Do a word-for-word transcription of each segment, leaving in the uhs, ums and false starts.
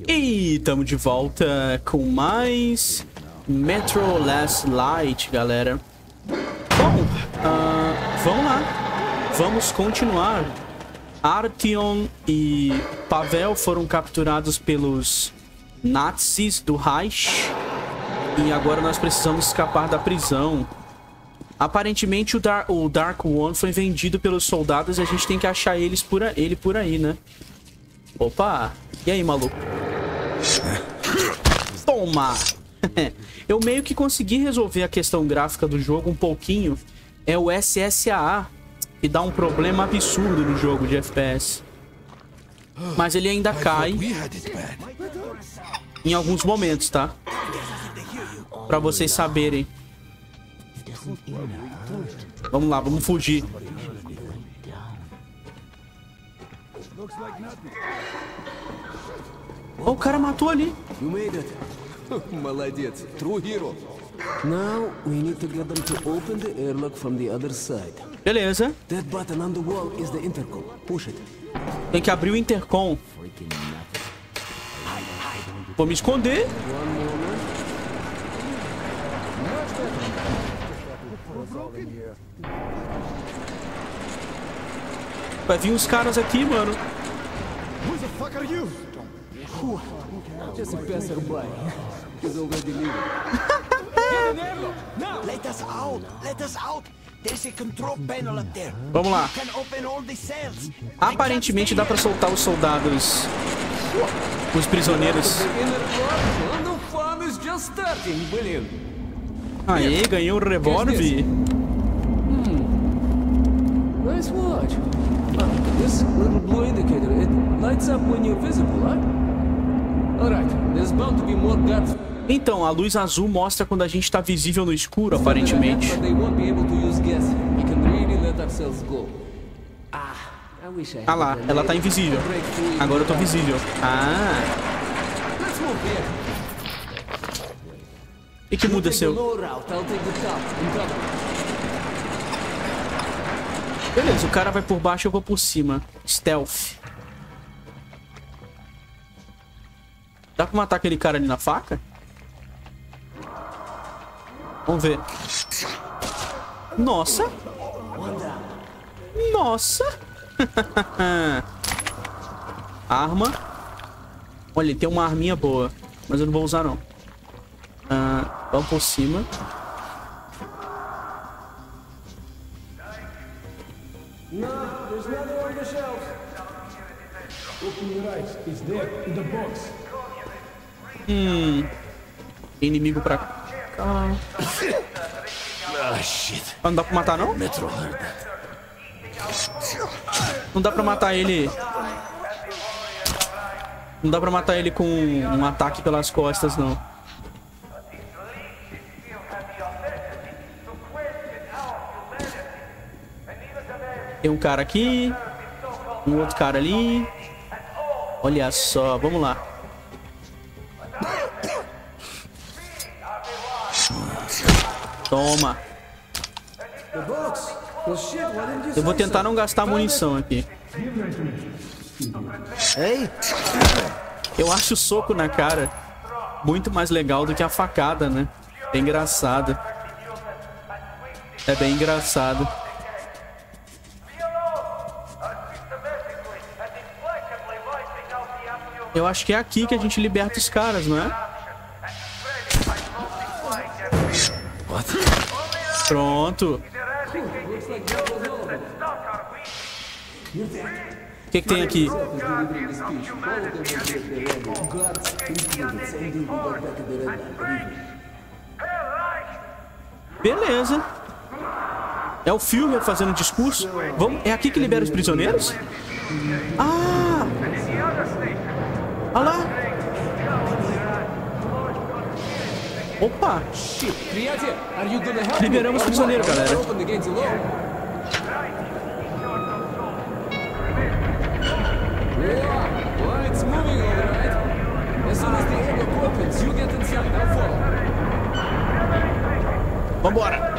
E estamos de volta com mais Metro Last Light, galera. Bom, uh, vamos lá. Vamos continuar. Artyom e Pavel foram capturados pelos nazis do Reich. E agora nós precisamos escapar da prisão. Aparentemente o, Dar o Dark One foi vendido pelos soldados e a gente tem que achar eles por a ele por aí, né? Opa! E aí, maluco? Toma! Eu meio que consegui resolver a questão gráfica do jogo um pouquinho. É o S S A A, que dá um problema absurdo no jogo de F P S. Mas ele ainda cai em alguns momentos, tá? Pra vocês saberem. Vamos lá, vamos fugir. Oh, o cara matou ali. Молодец, true hero. Now we need to get them to open the airlock from the other side. Beleza. That button on the wall is the intercom. Push it. Tem que abrir o intercom. Vou me esconder. Vai vir uns caras aqui, mano. Who the fuck are you? Just a passerby. He's already leaving. Let us out! Let us out! There's a control panel up there. Vamos lá. You can open all the cells. Aparentemente dá pra soltar os soldados, os prisioneiros. And the fun is just starting. Brilliant. Aê, ganhei um revólver. Nice watch. Ah, this little blue indicator, it lights up when you're visible, huh? Alright, there's bound to be more guards. Então, a luz azul mostra quando a gente tá visível no escuro, aparentemente. But they won't be able to use gas. We can really let ourselves go. Ah, I wish I had Ah lá, ela tá invisível. Agora eu tô visível. Ah. Let's move here. E que muda seu? Low route, I'll take the top and cover. Beleza, o cara vai por baixo e eu vou por cima. Stealth. Dá pra matar aquele cara ali na faca? Vamos ver. Nossa. Nossa. Arma. Olha, ele tem uma arminha boa. Mas eu não vou usar, não. Ah, vamos por cima. No, there's nothing on the shelves. Open your eyes. It's there in the box. Hum. Inimigo pra cá. Ah, shit. Ah, não dá pra matar, não? Metro heard that. Não dá pra matar ele. Não dá pra matar ele com um ataque pelas costas, não. Tem um cara aqui. Um outro cara ali. Olha só, vamos lá. Toma. Eu vou tentar não gastar munição aqui. Hey? Eu acho o soco na cara muito mais legal do que a facada, né? É engraçado. É bem engraçado. Eu acho que é aqui que a gente liberta os caras, não é? Pronto. O que que tem aqui? Beleza. É o Führer fazendo discurso. Vamos... É aqui que libera os prisioneiros? Ah! Olha lá. Opa! Liberamos o prisioneiro, galera. Vambora!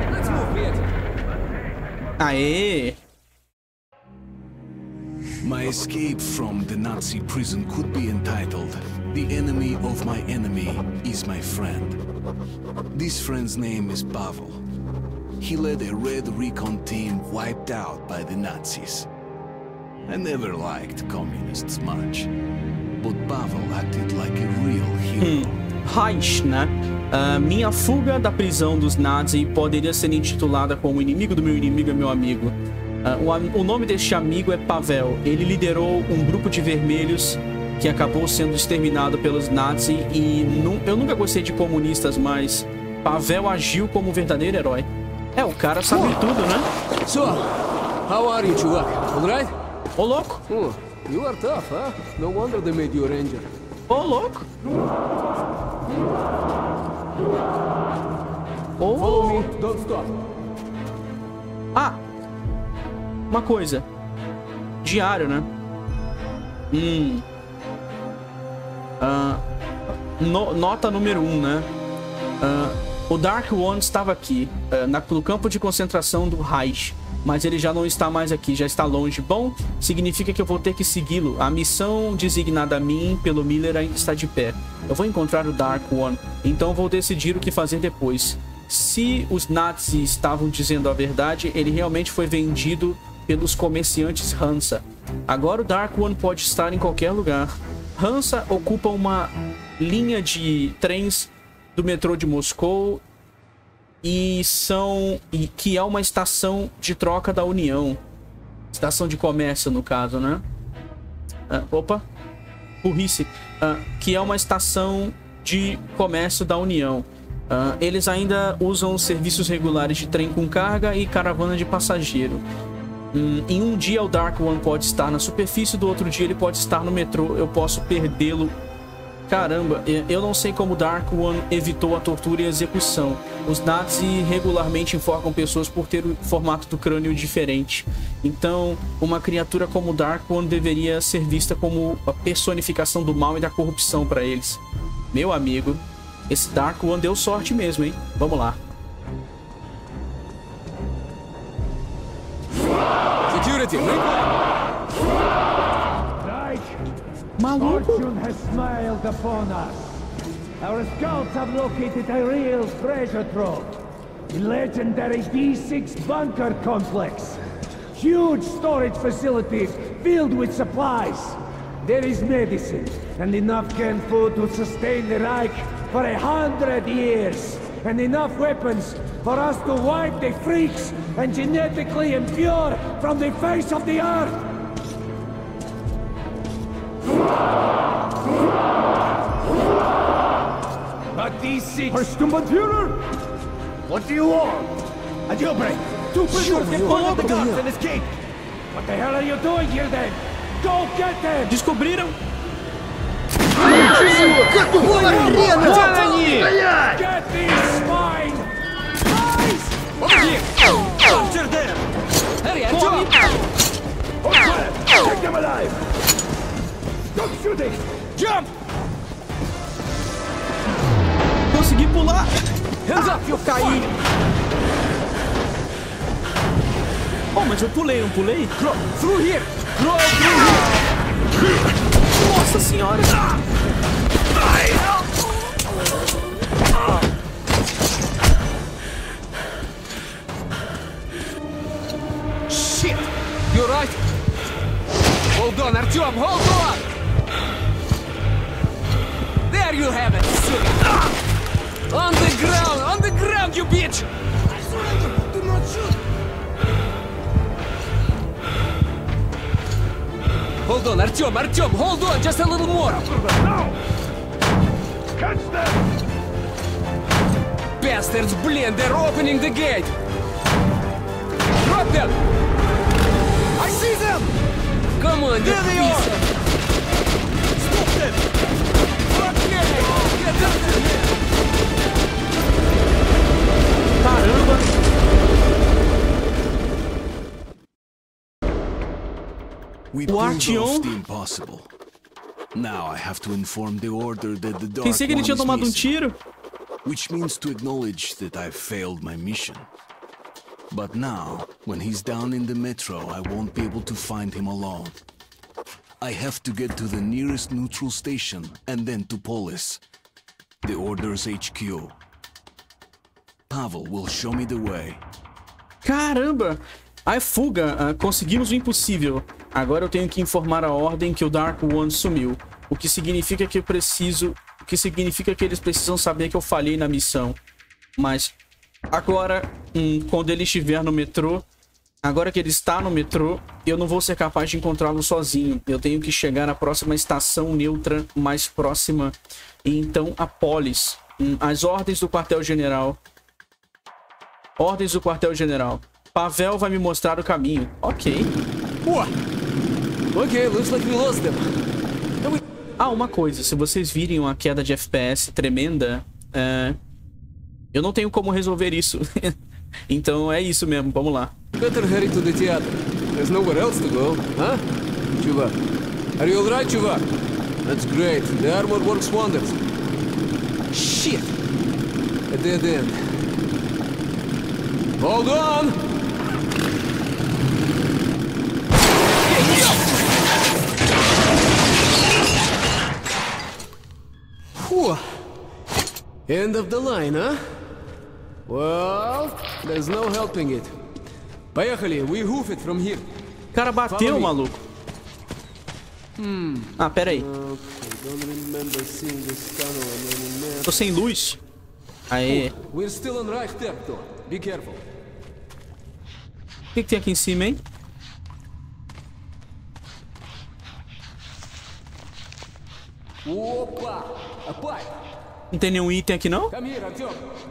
Aê! My escape from the Nazi prison could be entitled "The Enemy of My Enemy is My Friend." This friend's name is Pavel. He led a red recon team wiped out by the Nazis. I never liked communists much, but Pavel acted like a real hero. Reich, né? Uh, minha fuga da prisão dos Nazis poderia ser intitulada como "Inimigo do meu inimigo é meu amigo". Uh, o, o nome deste amigo é Pavel. Ele liderou um grupo de vermelhos que acabou sendo exterminado pelos Nazis e nu eu nunca gostei de comunistas, mas Pavel agiu como um verdadeiro herói. É, o cara sabe tudo, né? So, how are you, Chuvak? All right? Ô, louco! Oh, you are tough, huh? No wonder they made you a ranger. Ô, louco! Oh. Follow me, don't stop. Ah! Uma coisa. Diário, né? Hum. Uh, no, nota número um, né? Uh, o Dark One estava aqui, uh, na, no campo de concentração do Reich. Mas ele já não está mais aqui, já está longe. Bom, significa que eu vou ter que segui-lo. A missão designada a mim pelo Miller ainda está de pé. Eu vou encontrar o Dark One, então vou decidir o que fazer depois. Se os Nazis estavam dizendo a verdade, ele realmente foi vendido pelos comerciantes Hansa. Agora o Dark One pode estar em qualquer lugar. Hansa ocupa uma linha de trens do metrô de Moscou e são e que é uma estação de troca da União, estação de comércio no caso, né? Ah, opa, burrice. Ah, que é uma estação de comércio da União. Ah, eles ainda usam serviços regulares de trem com carga e caravana de passageiro. Hum, em um dia o Dark One pode estar na superfície, do outro dia ele pode estar no metrô. Eu posso perdê-lo. Caramba, eu não sei como Dark One evitou a tortura e a execução. Os Nazis regularmente enforcam pessoas por ter o formato do crânio diferente. Então, uma criatura como Dark One deveria ser vista como a personificação do mal e da corrupção para eles. Meu amigo, esse Dark One deu sorte mesmo, hein? Vamos lá. Security, Maluco. Fortune has smiled upon us. Our scouts have located a real treasure trove. The legendary D six bunker complex. Huge storage facilities filled with supplies. There is medicine and enough canned food to sustain the Reich for a hundred years. And enough weapons for us to wipe the freaks and genetically impure from the face of the earth. But these six... Verstumbenführer! What do you want? A jailbreak! Two prisoners get one of the guards and escape! What the hell are you doing here then? Go get them! Descobriram! Get these swine! Guys! Over here! Capture them! Hurry, Artyom! Take them alive! Stop shooting! Jump! Consegui pular! Hands up! Eu caí! Oh, mas eu pulei, não pulei? Through here! Through here! Nossa senhora! Shit! You're right! Hold on, Artyom! Hold on! There you have it! On the ground! On the ground, you bitch! I surrender! Do not shoot! Hold on, Artyom! Artyom! Hold on! Just a little more! Now! Catch them! Bastards, блин! They're opening the gate! Drop them! I see them! Come on, There they are! Stop them! Okay! Get out of here! Caramba! We O pulled Artyom... off the impossible. Now I have to inform the order that the Dark Pensei que ele One tinha is tomado um missing, tiro. which means to acknowledge that I've failed my mission. But now, when he's down in the metro, I won't be able to find him alone. I have to get to the nearest neutral station and then to Polis, the Order's H Q. Pavel will show me the way. Caramba! A fuga, uh, conseguimos o impossível. Agora eu tenho que informar a Ordem que o Dark One sumiu. O que significa que eu preciso... O que significa que eles precisam saber que eu falhei na missão. Mas agora, hum, quando ele estiver no metrô... Agora que ele está no metrô, eu não vou ser capaz de encontrá-lo sozinho. Eu tenho que chegar na próxima estação neutra mais próxima. E então a Polis. Hum, as ordens do quartel-general. Ordens do quartel-general. Pavel vai me mostrar o caminho. Ok. Okay, looks like we lost them. Ah, uma coisa. Se vocês virem uma queda de F P S tremenda, é... eu não tenho como resolver isso. Então é isso mesmo. Vamos lá. Better hurry to the theater. There's nowhere else to go, huh? Chuvak. Are you alright, Chuvak? That's great. The armor works wonders. Shit! A dead end. Hold on! Whew. End of the line, huh? Well, there's no helping it. Поехали, we hoof it from here. O cara bateu, maluco. Hmm. Ah, pera aí. Okay, don't remember seeing this tunnel on any map. Tô sem luz. Aê. We're still on right step, though. Be careful. O que, que tem aqui em cima, hein? Opa! A pipe! Não tem nenhum item aqui, não? Come here, Artyom.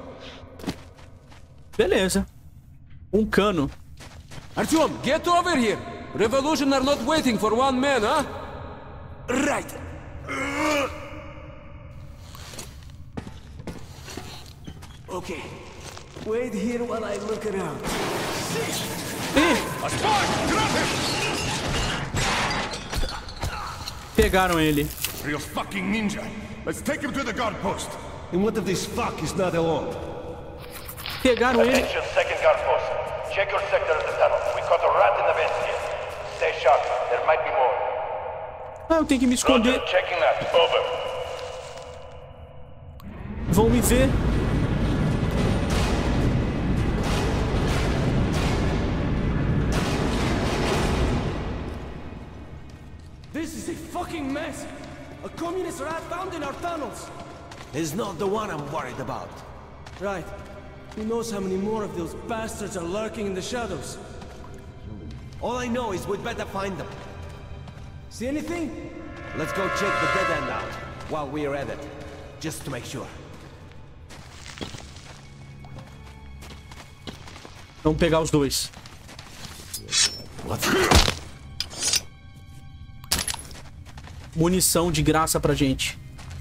Beleza. Um cano. Artyom, get over here! Revolution are not waiting for one man, huh? Right. Okay. Wait here while I look around. Pegaram ele. Real fucking ninja. Let's take him to the guard post. And what if this fuck is not alone? Pegaram ele. Attention, second guard post. Check your sector of the tunnel. We caught a rat in the vent here. Stay sharp. There might be more. Ah, eu tenho que me esconder. Roger, checking that. Over. Vão me ver. This is a fucking mess. A communist rat found in our tunnels. It's not the one I'm worried about. Right. Who knows how many more of those bastards are lurking in the shadows? All I know is we'd better find them. See anything? Let's go check the dead end out while we're at it, just to make sure. Vamos pegar os dois. Munição de graça pra gente.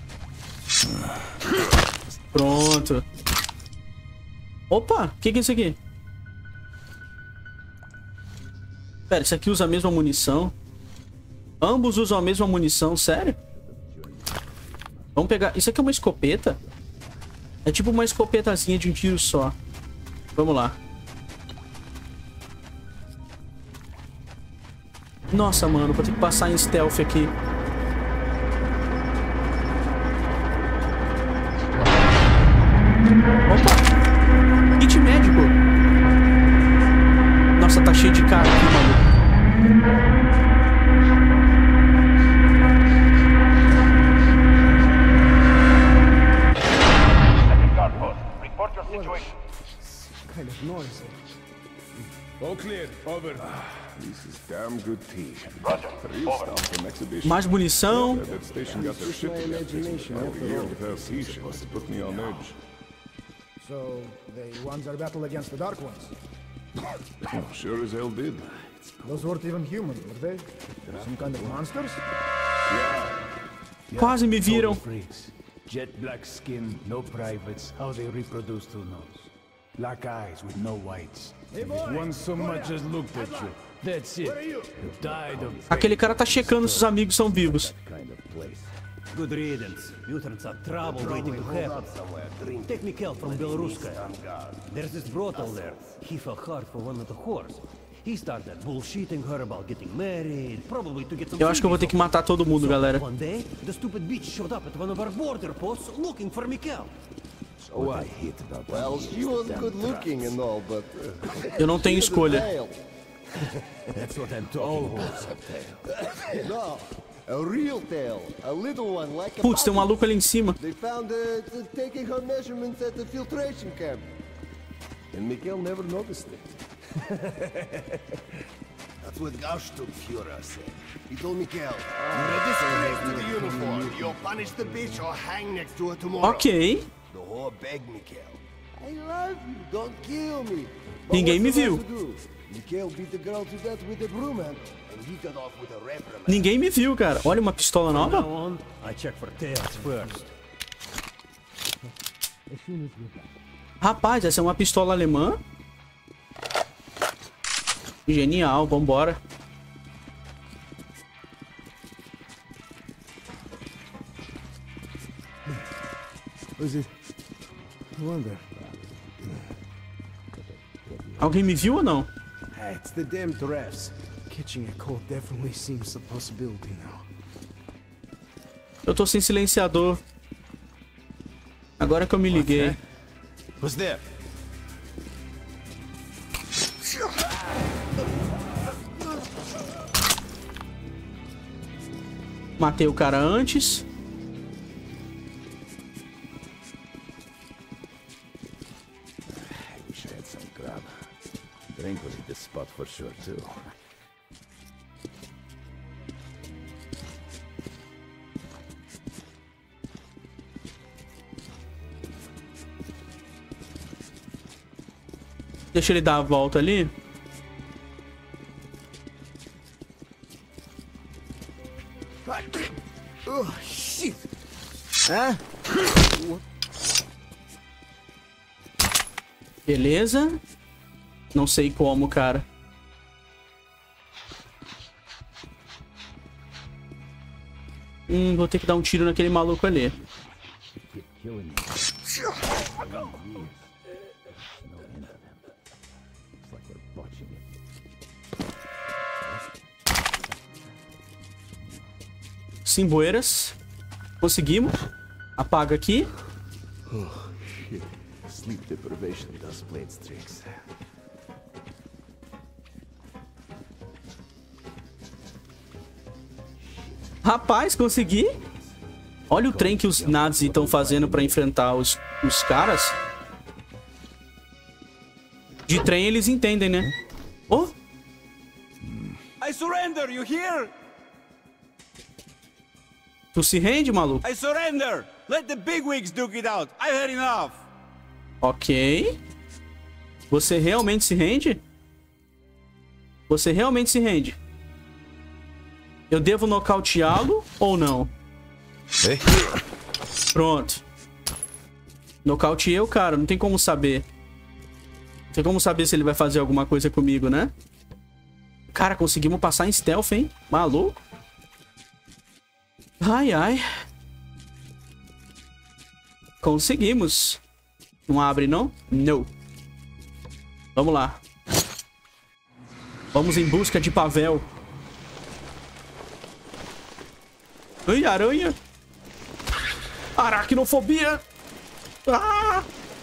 Pronto. Opa, o que, que é isso aqui? Pera, isso aqui usa a mesma munição. Ambos usam a mesma munição, sério? Vamos pegar... Isso aqui é uma escopeta? É tipo uma escopetazinha de um tiro só. Vamos lá. Nossa, mano, vou ter que passar em stealth aqui. Opa! Kit médico! Nossa, tá cheio de cara aqui, maluco. Report your situation. Kind of noise. All clear. Over. This is damn good tea. Roger. Real stuff from exhibition. Mais munição. That station got their shit together. A year without peace must put me on edge. So, they won their battle against the Dark Ones. Sure as hell did. Those weren't even human, were they? Some kind of monsters? Quase me viram. Freaks. Jet black skin, no privates. How they reproduce, who knows? Black eyes with no whites. If one so much as looked at you, that's it. You died of Aquele cara tá checando se os amigos são vivos. kind of place. Good riddance. Mutants are trouble waiting to happen. Take Mikhail from Belaruska. There's this brothel there. He fell hard for one of the whores. He started bullshitting her about getting married, probably to get some. Eu acho que eu vou ter que matar todo mundo, galera. One day, the stupid bitch showed up at one of our border posts looking for Mikhail. Oh, I hate about that. Well, she was good looking and all, but uh, Eu não tenho escolha. That's what I'm talking about. No, a real tail, a little one like a Putz, tem um puppy. maluco ali em cima. They found uh, t- taking her measurements at the filtration camp. And Mikhail never noticed it. That's what Gausturmführer said. He told Mikhail, "You're a disgrace to the uniform. You'll punish the bitch or hang next to her tomorrow." Ok. The whore begged Mikhail, "I love you, don't kill me." But Ninguém me what's the viu. man to do? Mikhail beat the girl to death with a broom handle, and he got off with a reprimand. Ninguém me viu, cara. Olha uma pistola Now nova. on, I check for tails first. Rapaz, essa é uma pistola alemã. Genial, vambora. Was it? I wonder. Alguém me viu ou não? Ah, it's the damn giraffes. Catching a cold definitely seems a possibility now. Eu tô sem silenciador. Agora que eu me liguei. Who's there? Matei o cara antes. Wish I had some grub. Drink was at this spot for sure too. Deixa ele dar a volta ali. Oh, shit! Huh? Beleza. Não sei como, cara. Hum, vou ter que dar um tiro naquele maluco ali. Simboeiras. Conseguimos. Apaga aqui. Oh, shit. Sleep deprivation does play its tricks. Rapaz, consegui. Olha o trem que os nazis estão fazendo pra enfrentar os, os caras. De trem eles entendem, né? Oh! I surrender, you hear? Tu se rende, maluco? I surrender! Let the bigwigs duke it out! I've had enough! Ok. Você realmente se rende? Você realmente se rende? Eu devo nocauteá-lo ou não? Hey. Pronto. Nocauteei o cara, não tem como saber. Não tem como saber se ele vai fazer alguma coisa comigo, né? Cara, conseguimos passar em stealth, hein? Maluco. Ai, ai. Conseguimos. Não abre, não? Não. Vamos lá. Vamos em busca de Pavel. Ai, aranha. Aracnofobia. Ah!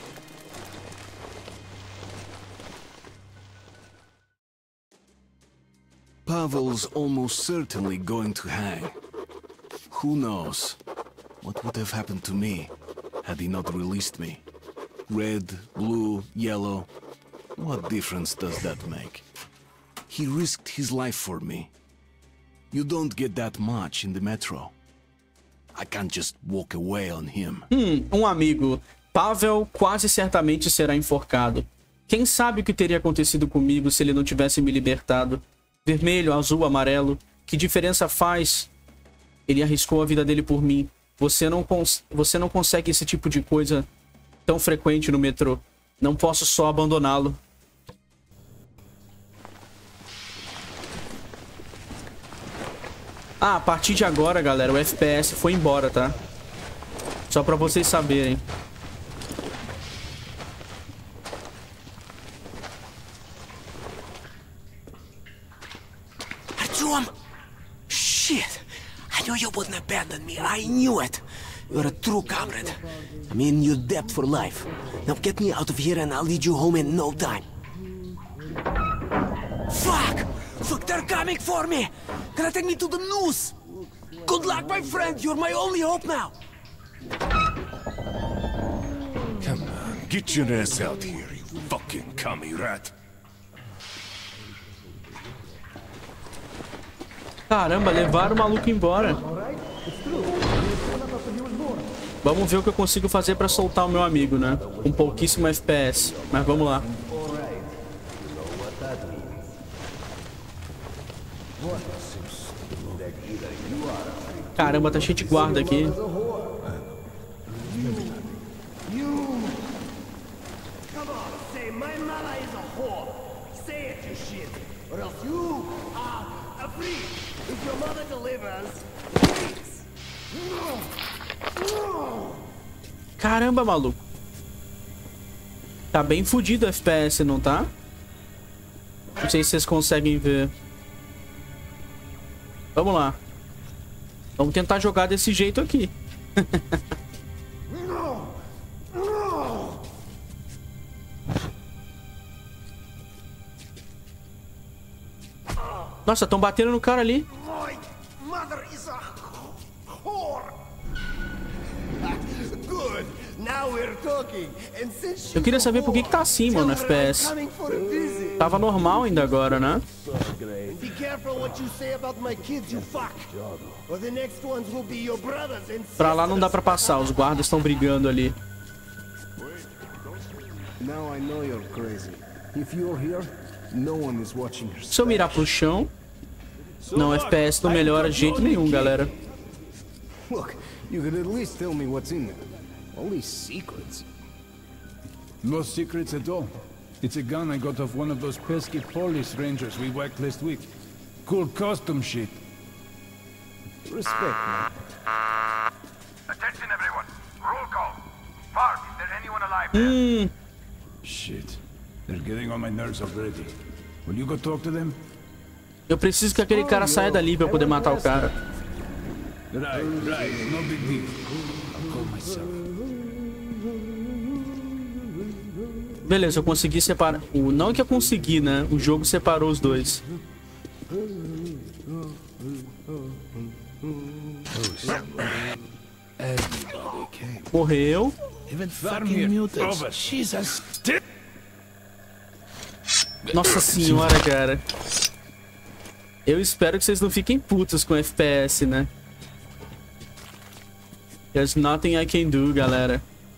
Pavel's almost certainly going to hang. Who knows what would have happened to me had he not released me? Red, blue, yellow. What difference does that make? He risked his life for me. You don't get that much in the metro. I can't just walk away on him. Hum, um amigo. Pavel quase certamente será enforcado. Quem sabe o que teria acontecido comigo se ele não tivesse me libertado? Vermelho, azul, amarelo. Que diferença faz? Ele arriscou a vida dele por mim. Você não, cons você não consegue esse tipo de coisa tão frequente no metrô. Não posso só abandoná-lo. Ah, a partir de agora, galera, o F P S foi embora, tá? Só pra vocês saberem. abandon me. I knew it. You're a true comrade. I'm in your debt for life. Now get me out of here and I'll lead you home in no time. Fuck! Fuck, they're coming for me! Gonna take me to the noose! Good luck, my friend! You're my only hope now! Come on, get your ass out here, you fucking commie rat. Caramba, levaram o maluco embora. Vamos ver o que eu consigo fazer pra soltar o meu amigo, né? Com pouquíssimo F P S. Mas vamos lá. Caramba, tá cheio de guarda aqui. Caramba, maluco. Tá bem fudido o F P S, não tá? Não sei se vocês conseguem ver. Vamos lá. Vamos tentar jogar desse jeito aqui. Nossa, estão batendo no cara ali. Eu queria saber por que que tá assim, mano, no F P S. Tava normal ainda agora, né? Pra lá não dá pra passar, os guardas estão brigando ali. Se eu mirar pro chão... Não, o F P S não melhora de jeito nenhum, galera. Look, you could at least tell me what's in there. Only secrets. No secrets at all. It's a gun I got off one of those pesky police rangers we whacked last week. Cool custom shit. Respect, man. Attention, everyone. Roll call. Park, is there anyone alive there? Shit. They're getting on my nerves already. Will you go talk to them? Eu preciso que aquele cara saia dali pra eu poder matar o cara. Right, right. No big deal. I'll call myself. Beleza, eu consegui separar. O não que eu consegui, né? O jogo separou os dois. Morreu. Nossa senhora, cara. Eu espero que vocês não fiquem putos com F P S, né? There's nothing I can do, galera.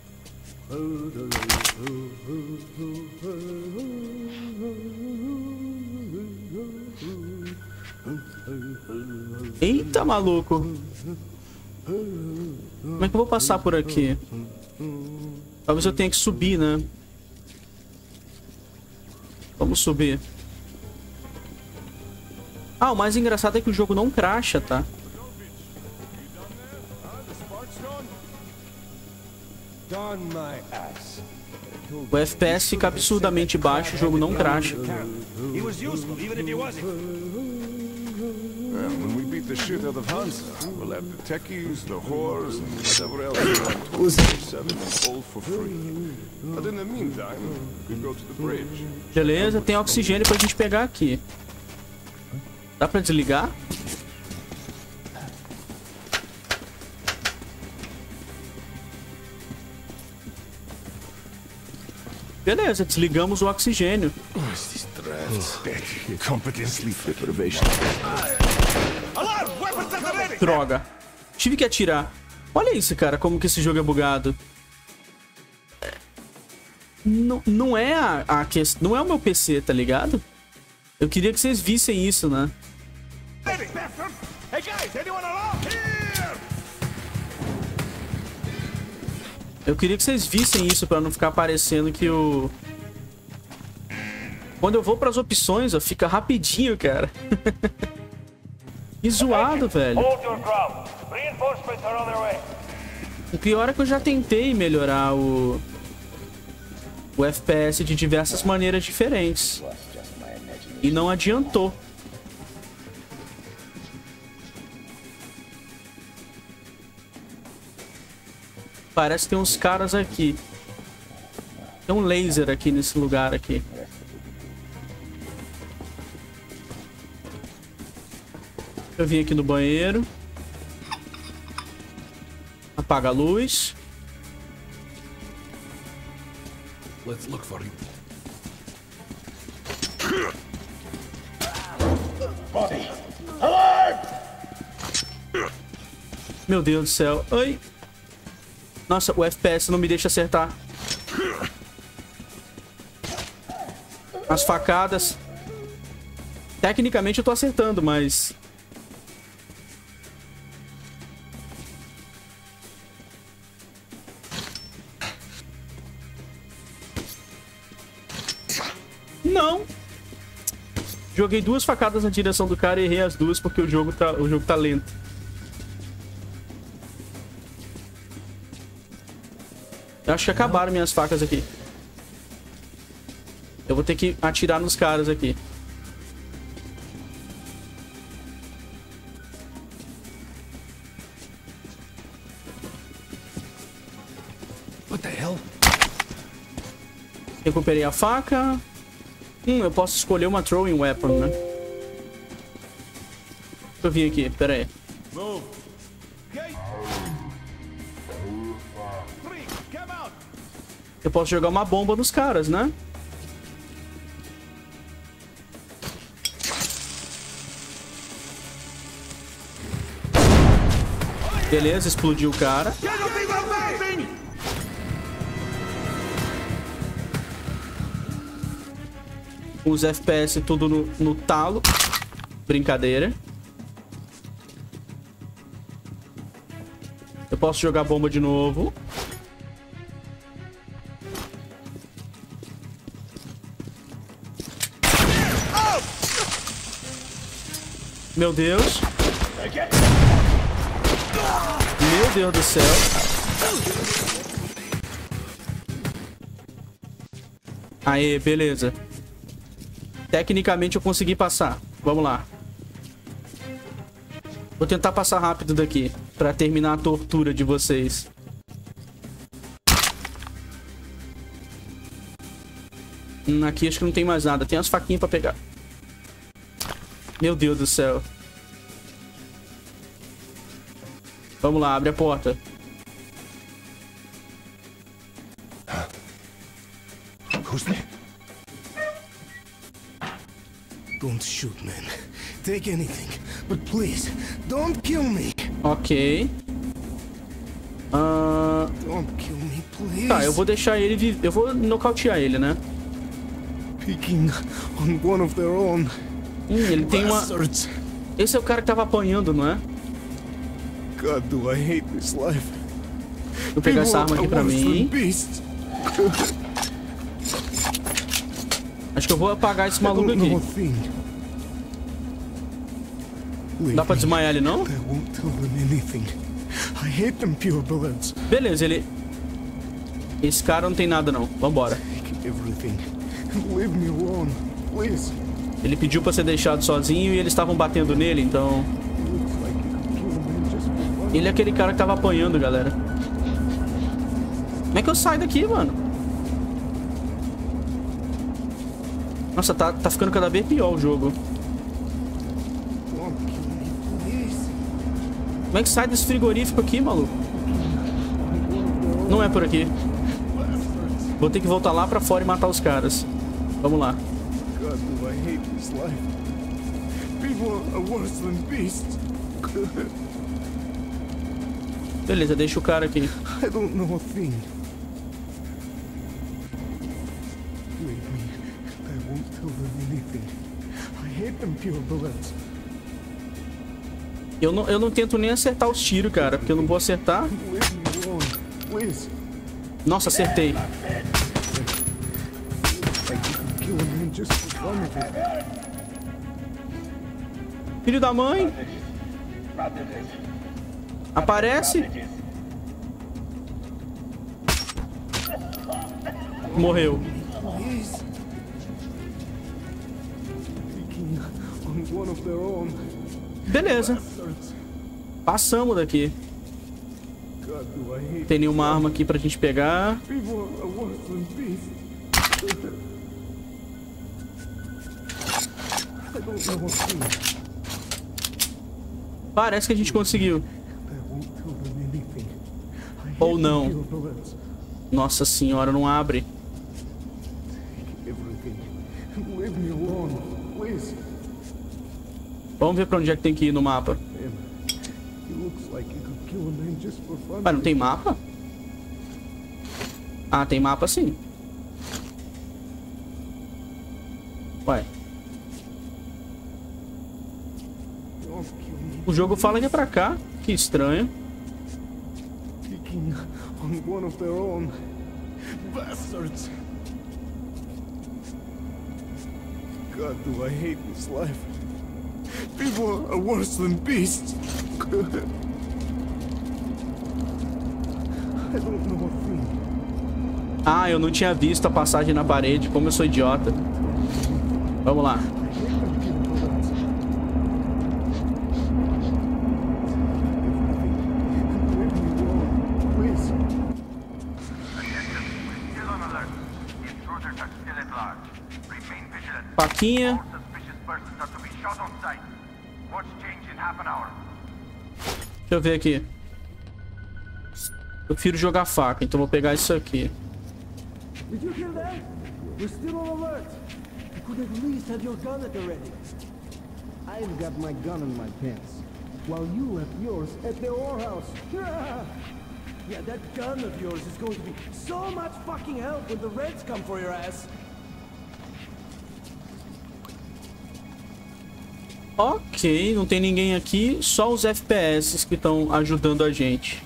Eita, maluco. Como é que eu vou passar por aqui? Talvez eu tenha que subir, né? Vamos subir. Ah, o mais engraçado é que o jogo não crasha, tá? O F P S fica absurdamente baixo, o jogo não crasha. Well, when we beat the shit out of Hansa, we'll have the techies, the whores, and whatever else you want to seven and all for free. But in the meantime, we go to the bridge. Beleza, tem oxigênio pra gente pegar aqui. Dá pra desligar? Beleza, desligamos o oxigênio. Droga. Tive que atirar. Olha isso, cara, como que esse jogo é bugado. Não, não é a, a questão, não é o meu P C, tá ligado? Eu queria que vocês vissem isso, né? Eu queria que vocês vissem isso pra não ficar parecendo que o... Quando eu vou pras opções, ó, fica rapidinho, cara. Que zoado, velho. O pior é que eu já tentei melhorar o... o F P S de diversas maneiras diferentes. E não adiantou. Parece que tem uns caras aqui. Tem um laser aqui nesse lugar aqui. Eu vim aqui no banheiro. Apaga a luz. Let's look for him. Body! Alive! Meu Deus do céu. Ai. Nossa, o F P S não me deixa acertar. As facadas. Tecnicamente eu tô acertando, mas... Não. Joguei duas facadas na direção do cara e errei as duas porque o jogo tá, o jogo tá lento. Eu acho que acabaram minhas facas aqui. Eu vou ter que atirar nos caras aqui. What the hell? Recuperei a faca. Hum, eu posso escolher uma throwing weapon, né? Deixa eu vir aqui, pera aí. Eu posso jogar uma bomba nos caras, né? Beleza, explodiu o cara. Com os F P S tudo no, no talo. Brincadeira. Eu posso jogar bomba de novo. Meu Deus. Meu Deus do céu. Aê, beleza. Tecnicamente eu consegui passar. Vamos lá. Vou tentar passar rápido daqui pra terminar a tortura de vocês. Hum, aqui acho que não tem mais nada. Tem as faquinhas pra pegar. Meu Deus do céu. Vamos lá, abre a porta. Who's there? Don't shoot, man. Take anything, but please, don't kill me. Ok. Uh... Don't kill me, please. Tá, eu vou deixar ele viver. Eu vou nocautear ele, né? Picking on one of their own. Hum, ele tem uma... Esse é o cara que tava apanhando, não é? God, do I hate this life. Vou pegar essa arma aqui pra mim. Acho que eu vou apagar esse maluco aqui. Dá pra desmaiar ele, não? Beleza, ele... Esse cara não tem nada, não. Vambora. Ele pediu pra ser deixado sozinho e eles estavam batendo nele, então... Ele é aquele cara que tava apanhando, galera. Como é que eu saio daqui, mano? Nossa, tá, tá ficando cada vez pior o jogo. Como é que sai desse frigorífico aqui, maluco? Não é por aqui. Vou ter que voltar lá pra fora e matar os caras. Vamos lá. Beleza, deixa o cara aqui. I don't know a thing. Leave me. I won't tell them anything. I hate them purebloods. Eu não, eu não tento nem acertar os tiros, cara, porque eu não vou acertar. Leave me alone, please. Nossa, acertei. I could kill a man just for fun of it. Filho da mãe. Aparece. Morreu. Beleza. Passamos daqui. Tem nenhuma arma aqui pra gente pegar. Parece que a gente conseguiu. Ou não. Nossa senhora, não abre. Vamos ver pra onde é que tem que ir no mapa. Mas não tem mapa? Ah, tem mapa sim. Ué. O jogo fala que é pra cá. Que estranho. God, do I hate this life. People are worse than beasts. I don't know a thing. Ah, eu não tinha visto a passagem na parede. Como eu sou idiota. Vamos lá. Faquinha. Deixa eu ver aqui. Eu prefiro jogar faca, então vou pegar isso aqui. Did you hear that? We're still on alert. You could at least have your gun at the ready. I've got my gun in my pants, while you left yours at the whorehouse. Yeah, that gun of yours is going to be so much fucking help when the Reds come for your ass. Ok, não tem ninguém aqui, só os F P S que estão ajudando a gente.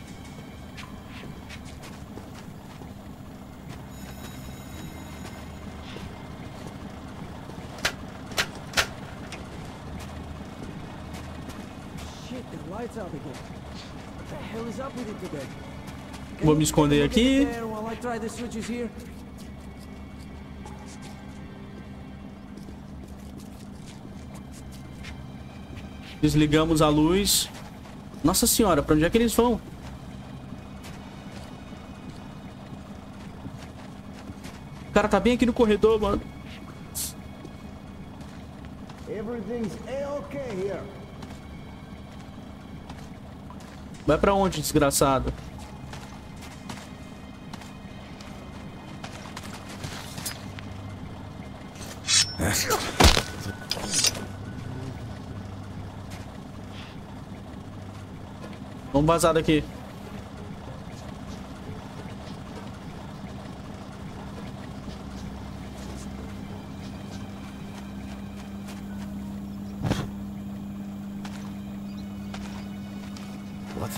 Vou me esconder aqui. Desligamos a luz. Nossa senhora, pra onde é que eles vão? O cara tá bem aqui no corredor, mano. Vai pra onde, desgraçado? Vamos vazar daqui. What?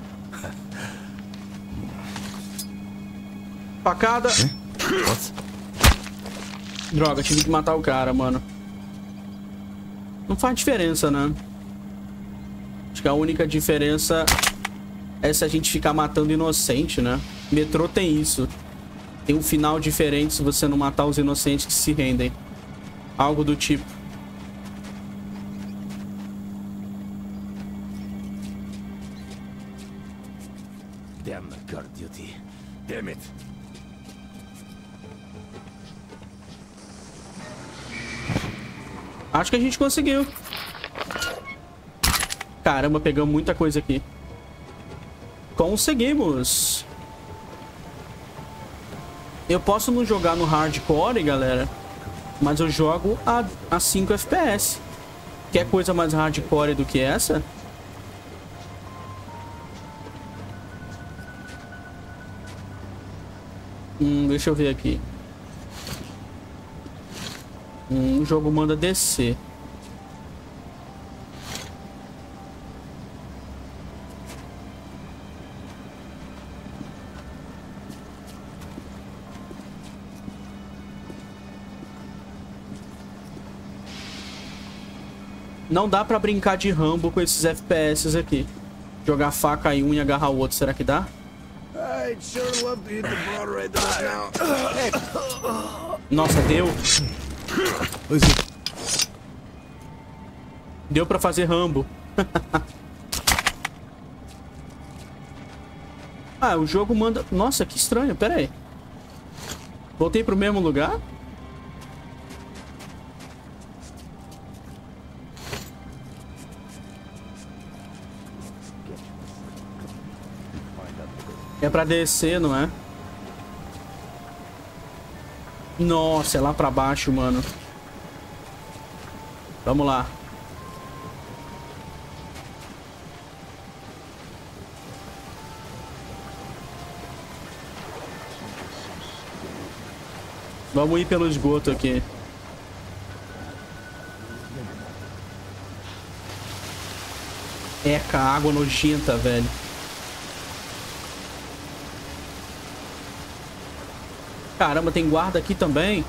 Facada. What? Droga, tive que matar o cara, mano. Não faz diferença, né? Acho que a única diferença é se a gente ficar matando inocente, né? Metrô tem isso. Tem um final diferente se você não matar os inocentes que se rendem. Algo do tipo. Damn the guard duty. Damn it. Acho que a gente conseguiu. Caramba, pegamos muita coisa aqui. Conseguimos. Eu posso não jogar no hardcore, galera, mas eu jogo a, a cinco F P S. Quer coisa mais hardcore do que essa? Hum, deixa eu ver aqui. Hum, o jogo manda descer. Não dá pra brincar de Rambo com esses F P S aqui. Jogar faca em um e agarrar o outro, será que dá? Nossa, deu. Deu pra fazer Rambo. Ah, o jogo manda... Nossa, que estranho, pera aí. Voltei pro mesmo lugar? É pra descer, não é? Nossa, é lá pra baixo, mano. Vamos lá. Vamos ir pelo esgoto aqui. Eca, água nojenta, velho. Caramba, tem guarda aqui também.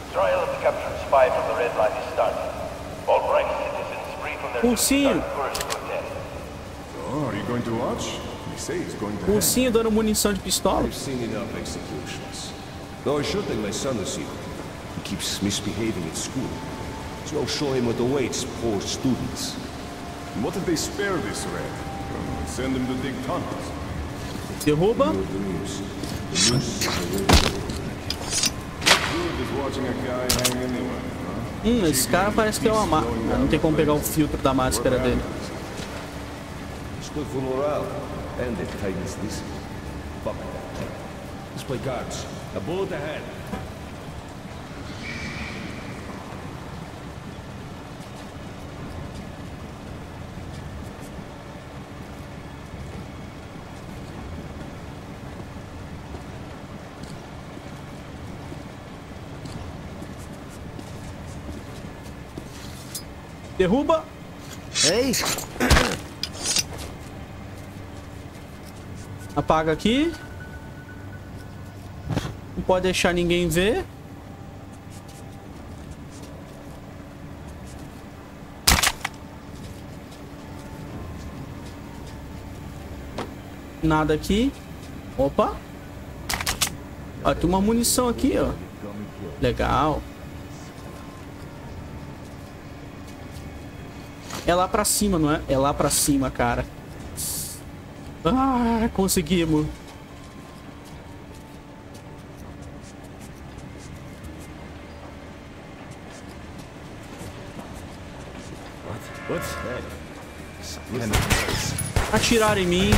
Ursinho. Oh, are you going to watch? They say he's going to. Ursinho dando munição de pistola. I've seen enough executions. No shooting my son this year. He keeps misbehaving at school. So show him what awaits poor students. And what if they spare this red? Uh, send him to dig tunnels. Derruba. Hum, esse cara parece que é uma máscara. Ah, não tem como pegar o filtro da máscara dele. It's good for morale. And it tightens this. Fuck. Let's play cards. A bullet ahead. Derruba. Ei. Apaga aqui. Não pode deixar ninguém ver. Nada aqui. Opa. Ó, tem uma munição aqui, ó. Legal. É lá pra cima, não é? É lá pra cima, cara. Ah, conseguimos. Atiraram em mim.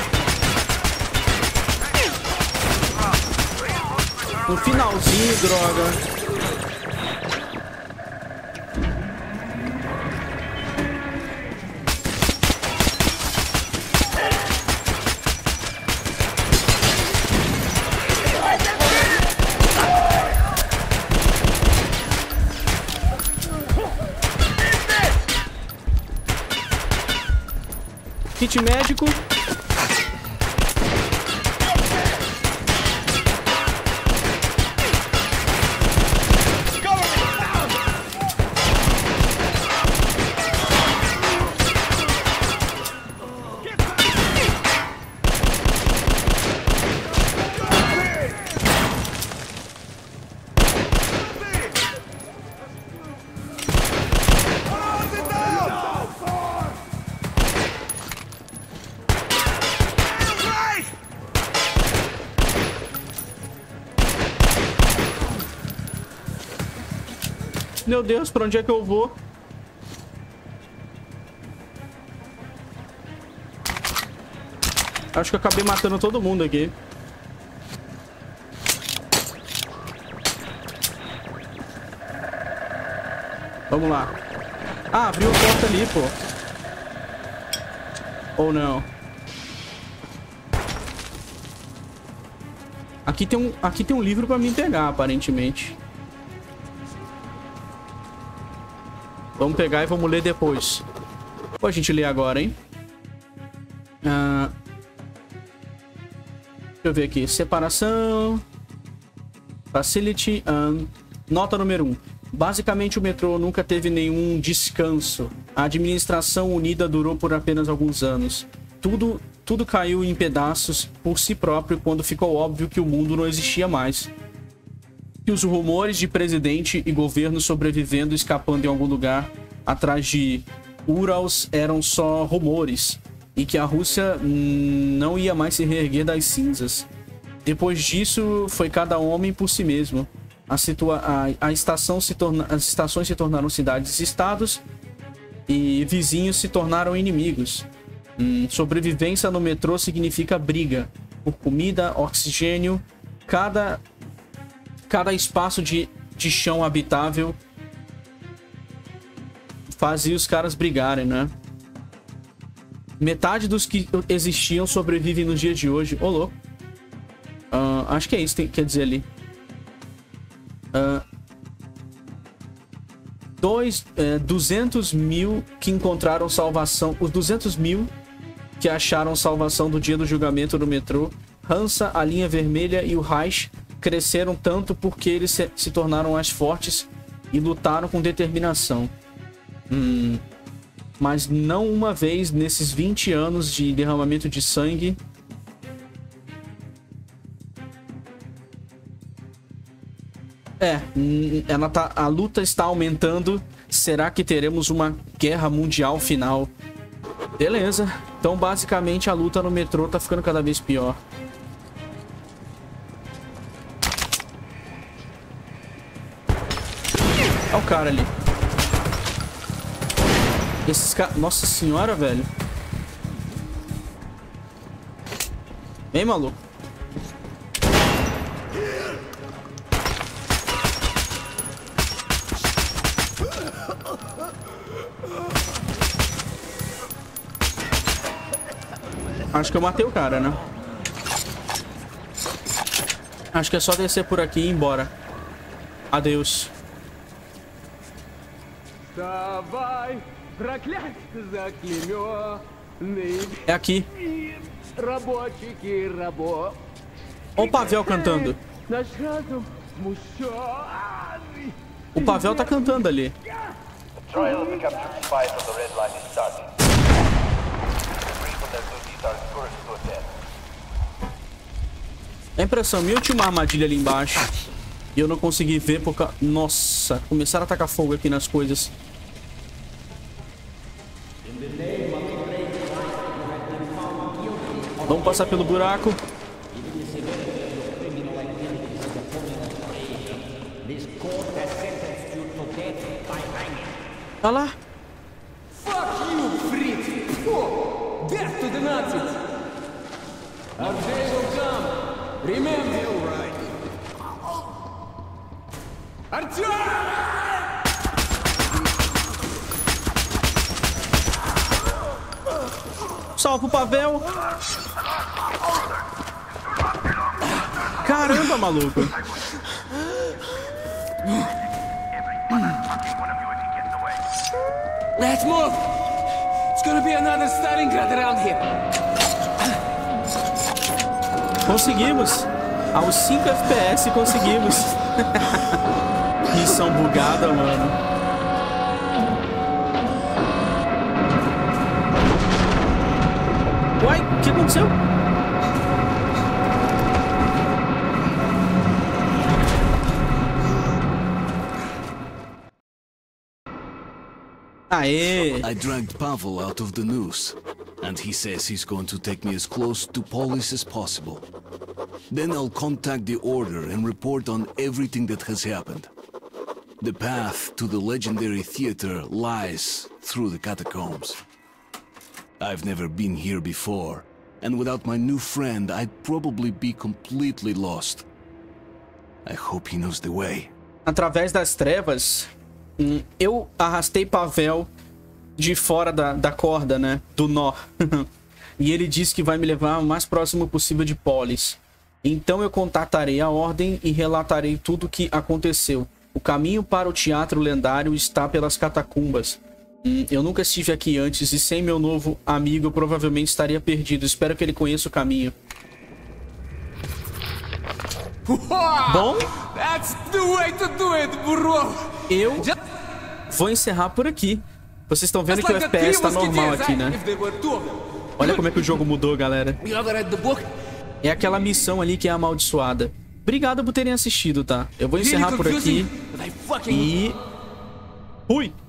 No finalzinho, droga. Kit médico. Meu Deus, pra onde é que eu vou? Acho que eu acabei matando todo mundo aqui. Vamos lá. Ah, abriu a porta ali, pô. Ou não? Aqui tem um, aqui tem um livro pra mim pegar, aparentemente. Vamos pegar e vamos ler depois. Pô, a gente lê agora, hein? Ah, deixa eu ver aqui. Separação. Facility. Ah, nota número um. Basicamente, o metrô nunca teve nenhum descanso. A administração unida durou por apenas alguns anos. Tudo, tudo caiu em pedaços por si próprio quando ficou óbvio que o mundo não existia mais. Que os rumores de presidente e governo sobrevivendo, escapando em algum lugar atrás de Urals eram só rumores. e que a Rússia não ia mais se reerguer das cinzas. Depois disso, foi cada homem por si mesmo. A, situa a, a estação se torna as estações se tornaram cidades-estados e vizinhos se tornaram inimigos. Hum, sobrevivência no metrô significa briga por comida, oxigênio. Cada, cada espaço de, de chão habitável fazia os caras brigarem, né? Metade dos que existiam sobrevivem nos dias de hoje. Ô, louco. Uh, acho que é isso que quer dizer ali. Uh, dois, é, duzentos mil que encontraram salvação. Os duzentos mil que acharam salvação do dia do julgamento no metrô. Hansa, a linha vermelha e o Reich cresceram tanto porque eles se, se tornaram mais fortes e lutaram com determinação. Hum, mas não uma vez nesses vinte anos de derramamento de sangue. É, ela tá, a luta está aumentando. Será que teremos uma guerra mundial final? Beleza. Então, basicamente, a luta no metrô tá ficando cada vez pior. Olha o cara ali. Esses caras... Nossa senhora, velho. Vem, maluco. Acho que eu matei o cara, né? Acho que é só descer por aqui e ir embora. Adeus. É aqui. Olha o Pavel cantando. O Pavel tá cantando ali. A impressão minha, eu tinha uma armadilha ali embaixo e eu não consegui ver por causa... Nossa, começaram a atacar fogo aqui nas coisas. Vamos passar pelo buraco. Olha lá. Fuck you, Fritz! Oh, death to the Nazis! Our day will come! Remember, you're right. Artyom! Salva o Pavel. Caramba, maluco. Let's move! It's gonna be another Stalingrad around here. Conseguimos. Aos cinco F P S conseguimos. Missão bugada, mano. Uai, o que aconteceu? Aê! I dragged Pavel out of the noose, and he says he's going to take me as close to Polis as possible. Then I'll contact the Order and report on everything that has happened. The path to the legendary theater lies through the catacombs. I've never been here before, and without my new friend, I'd probably be completely lost. I hope he knows the way. Através das trevas, eu arrastei Pavel de fora da, da corda, né? Do nó. E ele disse que vai me levar o mais próximo possível de Polis. Então eu contatarei a Ordem e relatarei tudo o que aconteceu. O caminho para o teatro lendário está pelas catacumbas. Hum, eu nunca estive aqui antes e sem meu novo amigo eu provavelmente estaria perdido. Espero que ele conheça o caminho. Bom, That's the way to do it, burro. Eu vou encerrar por aqui. Vocês estão vendo que o F P S tá normal aqui, né? Olha como é que o jogo mudou, galera. É aquela missão ali que é amaldiçoada. Obrigado por terem assistido, tá? Eu vou encerrar por aqui. E... Fui!